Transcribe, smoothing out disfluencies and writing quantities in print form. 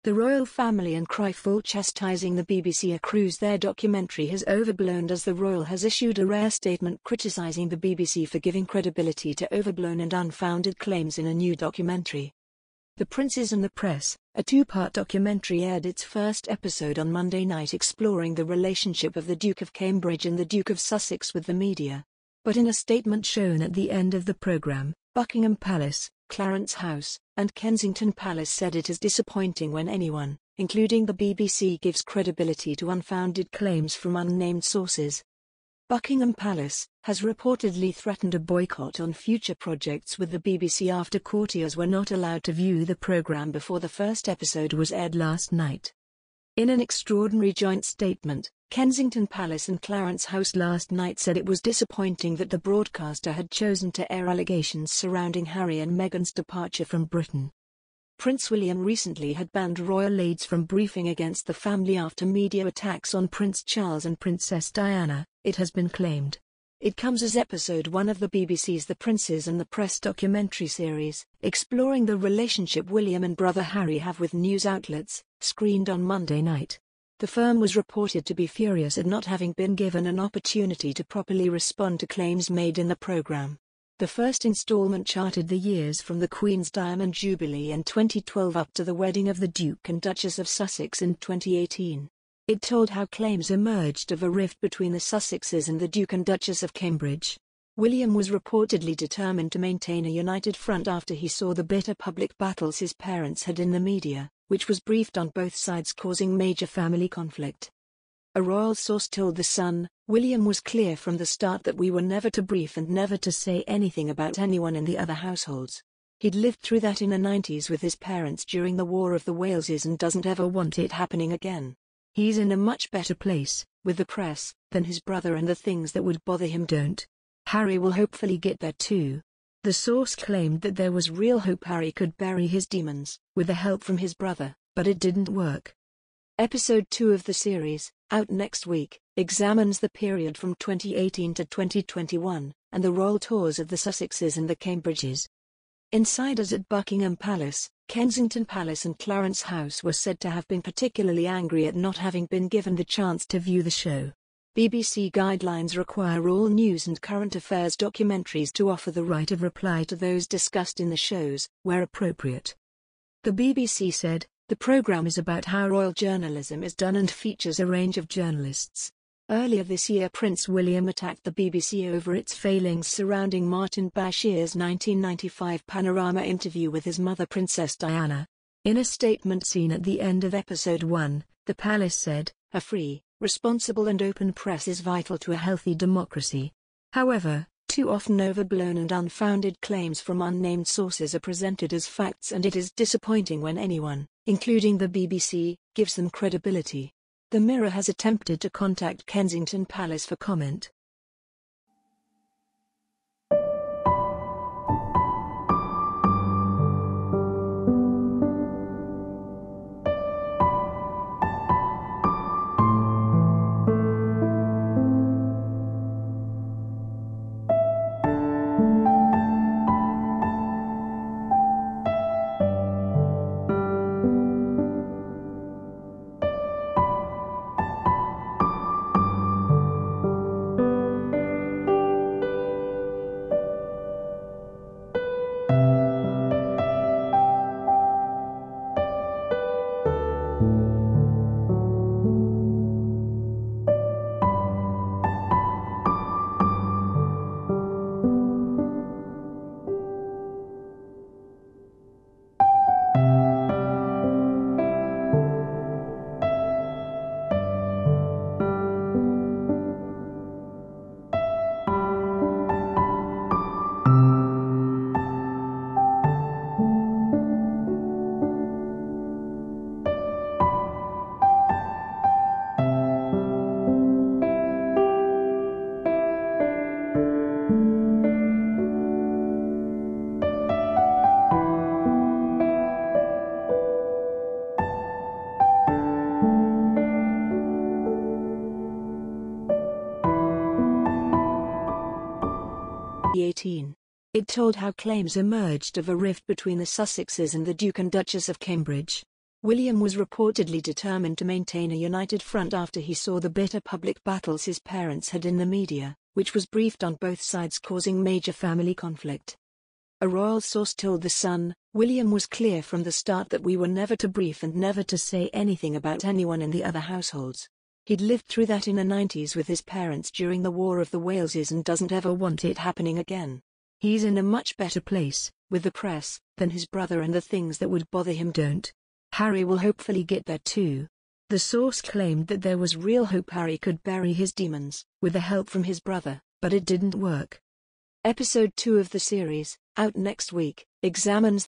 The royal family and cry foul chastising the BBC accuse their documentary has overblown, as the royal has issued a rare statement criticizing the BBC for giving credibility to overblown and unfounded claims in a new documentary. The Princes and the Press, a two-part documentary, aired its first episode on Monday night, exploring the relationship of the Duke of Cambridge and the Duke of Sussex with the media. But in a statement shown at the end of the programme, Buckingham Palace, Clarence House, and Kensington Palace said it is disappointing when anyone, including the BBC, gives credibility to unfounded claims from unnamed sources. Buckingham Palace has reportedly threatened a boycott on future projects with the BBC after courtiers were not allowed to view the programme before the first episode was aired last night. In an extraordinary joint statement, Kensington Palace and Clarence House last night said it was disappointing that the broadcaster had chosen to air allegations surrounding Harry and Meghan's departure from Britain. Prince William recently had banned royal aides from briefing against the family after media attacks on Prince Charles and Princess Diana, it has been claimed. It comes as episode 1 of the BBC's The Princes and the Press documentary series, exploring the relationship William and brother Harry have with news outlets, screened on Monday night. The firm was reported to be furious at not having been given an opportunity to properly respond to claims made in the programme. The first installment charted the years from the Queen's Diamond Jubilee in 2012 up to the wedding of the Duke and Duchess of Sussex in 2018. It told how claims emerged of a rift between the Sussexes and the Duke and Duchess of Cambridge. William was reportedly determined to maintain a united front after he saw the bitter public battles his parents had in the media, which was briefed on both sides, causing major family conflict. A royal source told The Sun, "William was clear from the start that we were never to brief and never to say anything about anyone in the other households. He'd lived through that in the 90s with his parents during the War of the Waleses and doesn't ever want it happening again. He's in a much better place, with the press, than his brother, and the things that would bother him don't. Harry will hopefully get there too." The source claimed that there was real hope Harry could bury his demons, with the help from his brother, but it didn't work. Episode 2 of the series, out next week, examines the period from 2018 to 2021, and the royal tours of the Sussexes and the Cambridges. Insiders at Buckingham Palace, Kensington Palace and Clarence House were said to have been particularly angry at not having been given the chance to view the show. BBC guidelines require all news and current affairs documentaries to offer the right of reply to those discussed in the shows, where appropriate. The BBC said, "The programme is about how royal journalism is done and features a range of journalists." Earlier this year, Prince William attacked the BBC over its failings surrounding Martin Bashir's 1995 Panorama interview with his mother Princess Diana. In a statement seen at the end of episode 1, the palace said, "A free, responsible and open press is vital to a healthy democracy. However, too often overblown and unfounded claims from unnamed sources are presented as facts, and it is disappointing when anyone, including the BBC, gives them credibility." The Mirror has attempted to contact Kensington Palace for comment. It told how claims emerged of a rift between the Sussexes and the Duke and Duchess of Cambridge. William was reportedly determined to maintain a united front after he saw the bitter public battles his parents had in the media, which was briefed on both sides, causing major family conflict. A royal source told The Sun, "William was clear from the start that we were never to brief and never to say anything about anyone in the other households. He'd lived through that in the 90s with his parents during the War of the Waleses and doesn't ever want it happening again. He's in a much better place, with the press, than his brother, and the things that would bother him don't. Harry will hopefully get there too." The source claimed that there was real hope Harry could bury his demons, with the help from his brother, but it didn't work. Episode 2 of the series, out next week, examines